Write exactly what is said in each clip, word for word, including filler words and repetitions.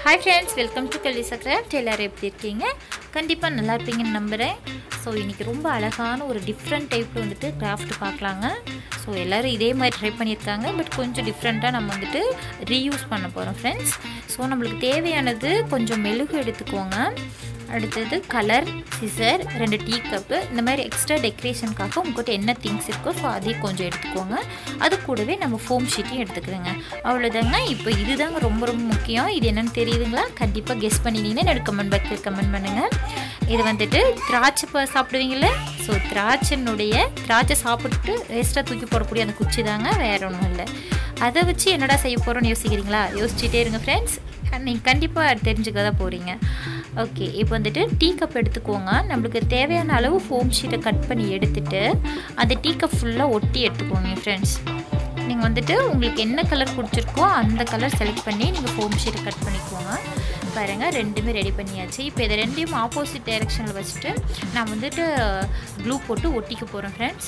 Hi friends, welcome to Kalisa Craft. எல்லாரும் எப்படி இருக்கீங்க? கண்டிப்பா நல்லா இருப்பீங்கன்னு நம்புறேன். சோ இன்னைக்கு ரொம்ப அழகான ஒரு டிஃபரண்ட் டைப்ல வந்துட்டு கிராஃப்ட் பார்க்கலாங்க. சோ எல்லாரும் இதே மாதிரி ட்ரை பண்ணிருக்காங்க, பட் கொஞ்சம் டிஃபரண்டா நம்ம வந்துட்டு ரீயூஸ் பண்ண போறோம் फ्रेंड्स. சோ நமக்கு தேவையானது கொஞ்சம் மெழுகு எடுத்துக்கோங்க. அடுத்து கலர், சிசர், ரெண்டு டீ கப், இந்த மாதிரி எக்ஸ்ட்ரா டெக்கரேஷனுக்காக உங்ககிட்ட என்ன திங்ஸ் இருக்கோ ஸோ அதையும் கொஞ்சம் எடுத்துக்கோங்க. அது கூடவே நம்ம ஃபோம் ஷீட்டையும் எடுத்துக்கிறோங்க. அவ்வளோதாங்க. இப்போ இதுதாங்க ரொம்ப ரொம்ப முக்கியம். இது என்னென்னு தெரியுதுங்களா? கண்டிப்பாக கெஸ் பண்ணினீங்கன்னா எனக்கு கமெண்ட் பாக்ஸில் கமெண்ட் பண்ணுங்கள். இது வந்துட்டு திராட்சை ப சாப்பிடுவீங்கள, ஸோ திராட்சைனுடைய திராட்சை சாப்பிட்டு வேஸ்ட்டாக தூக்கி போடக்கூடிய அந்த குச்சி தாங்க, வேறு ஒன்றும் இல்லை. அதை வச்சு என்னடா செய்ய போகிறோன்னு யோசிக்கிறீங்களா? யோசிச்சுட்டே இருங்க ஃப்ரெண்ட்ஸ், நீங்கள் கண்டிப்பாக தெரிஞ்சுக்க தான் போகிறீங்க. ஓகே, இப்போ வந்துட்டு டீ கப் எடுத்துக்கோங்க. நம்மளுக்கு தேவையான அளவு ஃபோம் ஷீட்டை கட் பண்ணி எடுத்துகிட்டு அந்த டீ கப் ஃபுல்லாக ஒட்டி எடுத்துக்கோங்க ஃப்ரெண்ட்ஸ். நீங்கள் வந்துட்டு உங்களுக்கு என்ன கலர் பிடிச்சிருக்கோ அந்த கலர் செலக்ட் பண்ணி நீங்கள் ஃபோம் ஷீட்டை கட் பண்ணிக்கோங்க. பாருங்கள், ரெண்டுமே ரெடி பண்ணியாச்சு. இப்போ இதை ரெண்டையும் ஆப்போசிட் டைரெக்ஷனில் வச்சுட்டு நான் வந்துட்டு க்ளூ போட்டு ஒட்டிக்க போகிறேன் ஃப்ரெண்ட்ஸ்.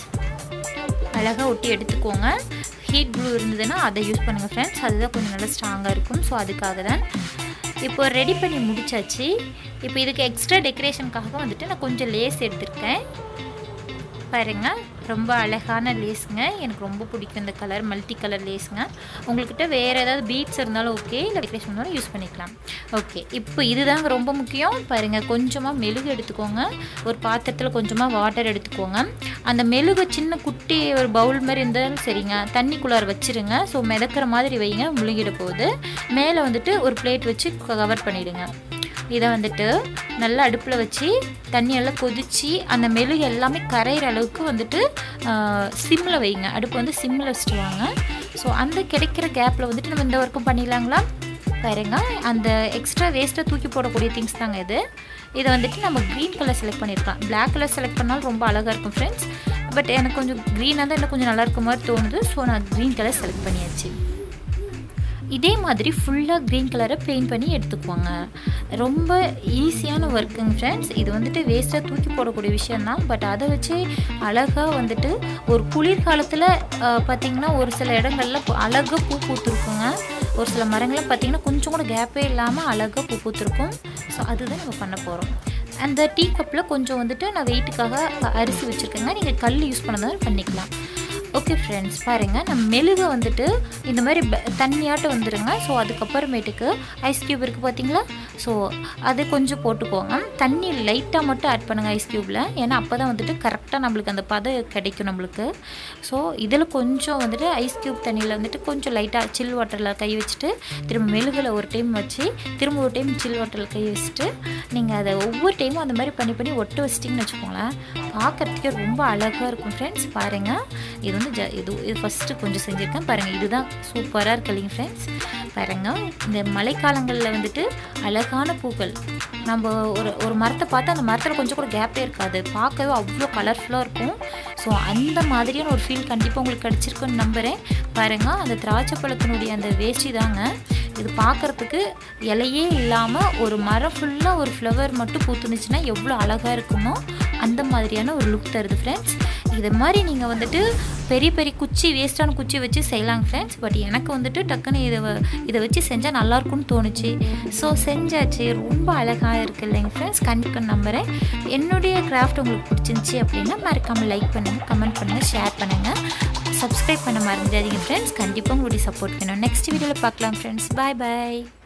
அழகாக ஒட்டி எடுத்துக்கோங்க. ஹீட் க்ளூ இருந்ததுன்னா அதை யூஸ் பண்ணுங்கள் ஃப்ரெண்ட்ஸ், அதுதான் கொஞ்சம் நல்லா ஸ்ட்ராங்காக இருக்கும். ஸோ அதுக்காக தான் இப்போ ரெடி பண்ணி முடிச்சாச்சு. இப்போ இதுக்கு எக்ஸ்ட்ரா டெக்கரேஷனுக்காக வந்துட்டு நான் கொஞ்சம் லேஸ் எடுத்திருக்கேன். பாருங்கள், ரொம்ப அழகான லேஸுங்க. எனக்கு ரொம்ப பிடிக்கும் இந்த கலர், மல்டி கலர் லேஸுங்க. உங்கள்கிட்ட வேறு ஏதாவது பீட்ஸ் இருந்தாலும் ஓகே, இல்லை டெக்கரேஷன் இருந்தாலும் யூஸ் பண்ணிக்கலாம். ஓகே, இப்போ இதுதாங்க ரொம்ப முக்கியம். பாருங்கள், கொஞ்சமாக மெழுகு எடுத்துக்கோங்க. ஒரு பாத்திரத்தில் கொஞ்சமாக வாட்டர் எடுத்துக்கோங்க. அந்த மெழுகு சின்ன குட்டி ஒரு பவுல் மாதிரி இருந்தாலும் சரிங்க, தண்ணிக்குள்ளார வச்சுருங்க. ஸோ மிதக்கிற மாதிரி வைங்க, முழுகிட போகுது. மேலே வந்துட்டு ஒரு பிளேட் வச்சு கவர் பண்ணிவிடுங்க. இதை வந்துட்டு நல்லா அடுப்பில் வச்சு தண்ணியெல்லாம் கொதித்து அந்த மெழுகு எல்லாமே கரையிற அளவுக்கு வந்துட்டு சிம்மில் வைங்க. அடுப்பு வந்து சிம்மில் வச்சுட்டு வாங்க. ஸோ அந்த கிடைக்கிற கேப்பில் வந்துட்டு நம்ம இந்த ஒர்க்கும் பண்ணிடலாங்களா? பாருங்க, அந்த எக்ஸ்ட்ரா வேஸ்ட்டாக தூக்கி போடக்கூடிய திங்ஸ் தாங்க இது. இதை வந்துட்டு நம்ம க்ரீன் கலர் செலக்ட் பண்ணியிருக்கலாம். பிளாக் கலர் செலக்ட் பண்ணாலும் ரொம்ப அழகாக இருக்கும் ஃப்ரெண்ட்ஸ். பட் எனக்கு கொஞ்சம் க்ரீனாக தான் இன்னும் கொஞ்சம் நல்லா இருக்க மாதிரி தோணுது. ஸோ நான் க்ரீன் கலர் செலக்ட் பண்ணியாச்சு. இதே மாதிரி ஃபுல்லாக க்ரீன் கலரை பெயிண்ட் பண்ணி எடுத்துக்குவாங்க. ரொம்ப ஈஸியான ஒர்க்குங்க ஃப்ரெண்ட்ஸ். இது வந்துட்டு வேஸ்ட்டாக தூக்கி போடக்கூடிய விஷயந்தான், பட் அதை வச்சு அழகாக வந்துட்டு ஒரு குளிர்காலத்தில் பார்த்திங்கன்னா ஒரு சில இடங்களில் அழகாக பூ பூத்துருக்குங்க. ஒரு சில மரங்கள்லாம் பார்த்திங்கன்னா கொஞ்சம் கூட கேப்பே இல்லாமல் அழகாக பூ பூத்துருக்கும். ஸோ அதுதான் நம்ம பண்ண போகிறோம். அந்த டீ கப்பில் கொஞ்சம் வந்துட்டு நான் வெயிட்டுக்காக அரிசி வச்சுருக்கேங்க. நீங்கள் கல் யூஸ் பண்ணதான் பண்ணிக்கலாம். ஓகே ஃப்ரெண்ட்ஸ், பாருங்கள், நம்ம மெழுகை வந்துட்டு இந்த மாதிரி தண்ணியாட்டம் வந்துடுங்க. ஸோ அதுக்கப்புறமேட்டுக்கு ஐஸ் க்யூப் இருக்குது பார்த்தீங்களா? ஸோ அது கொஞ்சம் போட்டுக்கோங்க. தண்ணி லைட்டாக மட்டும் ஆட் பண்ணுங்கள் ஐஸ் க்யூப்பில், ஏன்னா அப்போ தான் வந்துட்டு கரெக்டாக நம்மளுக்கு அந்த பதம் கிடைக்கும் நம்மளுக்கு. ஸோ இதில் கொஞ்சம் வந்துட்டு ஐஸ் க்யூப் தண்ணியில் வந்துட்டு கொஞ்சம் லைட்டாக சில் வாட்டரில் கை வச்சுட்டு திரும்ப மெழுகில் ஒரு டைம் வச்சு திரும்ப ஒரு டைம் சில் வாட்டரில் கை வச்சுட்டு நீங்கள் அதை ஒவ்வொரு டைமும் அந்த மாதிரி பண்ணி பண்ணி ஒட்டு வச்சிட்டிங்கன்னு வச்சுக்கோங்களேன், பார்க்குறதுக்கே ரொம்ப அழகாக இருக்கும் ஃப்ரெண்ட்ஸ். பாருங்கள், இது வந்து ஜ இது இது ஃபஸ்ட்டு கொஞ்சம் செஞ்சுருக்கேன். பாருங்கள், இதுதான் சூப்பராக இருக்கு இல்லைங்க ஃப்ரெண்ட்ஸ். பாருங்கள், இந்த மழைக்காலங்களில் வந்துட்டு அழகான பூக்கள், நம்ம ஒரு ஒரு மரத்தை பார்த்து அந்த மரத்தில் கொஞ்சம் கூட கேப்பே இருக்காது, பார்க்கவே அவ்வளோ கலர்ஃபுல்லாக இருக்கும். ஸோ அந்த மாதிரியான ஒரு ஃபீல் கண்டிப்பாக உங்களுக்கு கிடச்சிருக்குன்னு நம்புகிறேன். பாருங்கள், அந்த திராட்சை பழத்தினுடைய அந்த வேஷ்டி தாங்க இது. பார்க்குறதுக்கு இலையே இல்லாமல் ஒரு மரம் ஃபுல்லாக ஒரு ஃப்ளவர் மட்டும் பூத்துனுச்சுன்னா எவ்வளோ அழகாக இருக்குமோ அந்த மாதிரியான ஒரு லுக் தருது ஃப்ரெண்ட்ஸ். இது மாதிரி நீங்கள் வந்துட்டு பெரிய பெரிய குச்சி வேஸ்ட்டான குச்சி வச்சு செய்யலாங்க ஃப்ரெண்ட்ஸ். பட் எனக்கு வந்துட்டு டக்குன்னு இதை இதை வச்சு செஞ்சால் நல்லாயிருக்கும்னு தோணுச்சு. ஸோ செஞ்சாச்சு. ரொம்ப அழகாக இருக்குது இல்லைங்க ஃப்ரெண்ட்ஸ். கண்டிப்பாக நம்புகிறேன். என்னுடைய கிராஃப்ட் உங்களுக்கு பிடிச்சிருந்துச்சி அப்படின்னா மறக்காமல் லைக் பண்ணுங்கள், கமெண்ட் பண்ணுங்கள், ஷேர் பண்ணுங்கள், சப்ஸ்கிரைப் பண்ண மறந்துடாதீங்க ஃப்ரெண்ட்ஸ். கண்டிப்பாக உங்களுடைய சப்போர்ட் வேணும். நெக்ஸ்ட் வீடியோவில் பார்க்கலாம் ஃப்ரெண்ட்ஸ். பாய் பாய்.